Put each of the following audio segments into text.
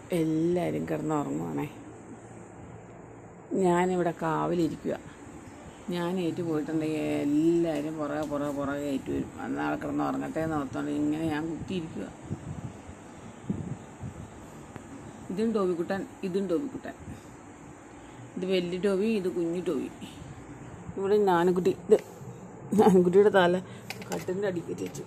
എല്ലാവരും കിടന്നുറങ്ങുവാണേ. ഞാനിവിടെ കാവലിരിക്കുക. ഞാൻ ഏറ്റു പോയിട്ടുണ്ടെങ്കിൽ എല്ലാവരും പുറകെ ഏറ്റു വരും. അന്നാളെ കിടന്നുറങ്ങട്ടെ എന്ന് ഓർത്തോണ്ട് ഇങ്ങനെ ഞാൻ കുത്തിയിരിക്കുക. ഇതും ടോബിക്കുട്ടൻ, ഇത് വലിയ ടോബി, ഇത് കുഞ്ഞു ടോബി. ഇവിടെ ഞാനുകുട്ടിയുടെ തല കട്ടിൻ്റെ അടിക്ക് വെച്ചു.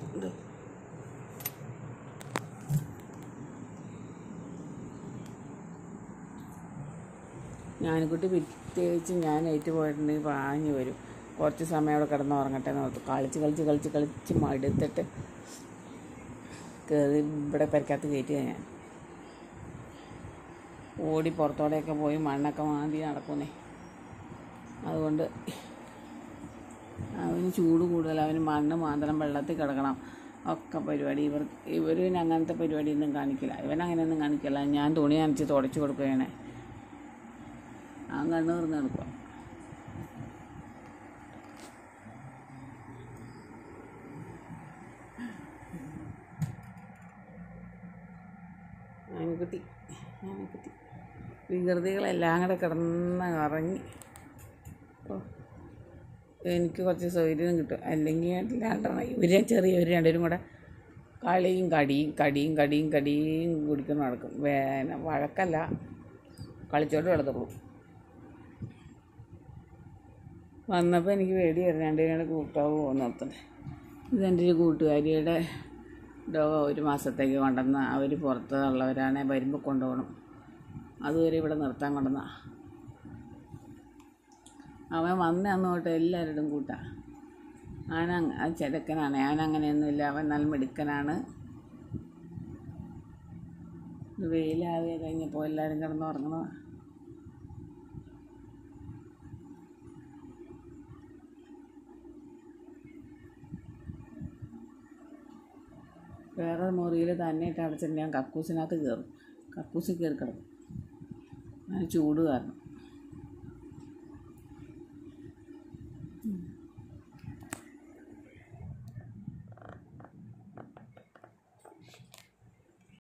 ഞാനുകുട്ടി പ്രത്യേകിച്ച് ഞാൻ ഏറ്റു പോയിട്ടുണ്ടെങ്കിൽ പാഞ്ഞു വരും. കുറച്ച് സമയം അവിടെ കിടന്നുറങ്ങട്ടെ എന്ന് ഓർത്തു. കളിച്ച് മടുത്തിട്ട് കയറി ഇവിടെ പെരക്കകത്ത് കയറ്റിയ ഞാൻ. ഓടി പുറത്തോടെയൊക്കെ പോയി മണ്ണൊക്കെ മാന്തി നടക്കുന്നേ. അതുകൊണ്ട് അവന് ചൂട് കൂടുതൽ, അവന് മണ്ണ് മാന്തണം, വെള്ളത്തിൽ കിടക്കണം, ഒക്കെ പരിപാടി. ഇവർ പിന്നെ അങ്ങനത്തെ പരിപാടിയൊന്നും കാണിക്കില്ല. ഇവനങ്ങനെയൊന്നും കാണിക്കില്ല. ഞാൻ തുണി നനച്ച് തുടച്ച് കൊടുക്കുകയാണ്. ആ കണ്ണ് തുറന്ന് നടക്കുക. ഞാനുകുട്ടി വികൃതികളെല്ലാം കൂടെ കിടന്ന് ഇറങ്ങി. എനിക്ക് കുറച്ച് സൗകര്യം കിട്ടും. അല്ലെങ്കിൽ ഇവരെ ചെറിയവർ രണ്ടുപേരും കൂടെ കളിയും കടിയും കുടിക്കുന്നു നടക്കും. വഴക്കല്ല, കളിച്ചോട്ട് കിടത്തുള്ളൂ. വന്നപ്പോൾ എനിക്ക് പേടിയായിരുന്നു. രണ്ടുപേരുടെ കൂട്ടാവ് പോകുന്ന നിർത്തണ്ടേ. ഇതെൻ്റെ ഒരു കൂട്ടുകാരിയുടെ ഡോഗ് 1 മാസത്തേക്ക് കൊണ്ടുവന്ന. അവർ പുറത്തുള്ളവരാണ്, വരുമ്പോൾ കൊണ്ടുപോകണം. അതുവരെ ഇവിടെ നിർത്താൻ കൊണ്ടുവന്ന. അവൻ വന്ന് അന്ന് തൊട്ട് എല്ലാവരോടും കൂട്ടാണ്. അത് ചെറുക്കനാണ്. അവനങ്ങനെയൊന്നുമില്ല. അവൻ നല്ല മിടുക്കനാണ്. വെയിലാകെ കഴിഞ്ഞപ്പോൾ എല്ലാവരും കിടന്നുറങ്ങണതാണ്. വേറെ മുറിയിൽ തന്നെ ഇട്ട് അടച്ചിട്ട് ഞാൻ കക്കൂസിനകത്ത് കയറും. കക്കൂസിൽ കയറി കിടക്കും. അതിന് ചൂട് കാരണം.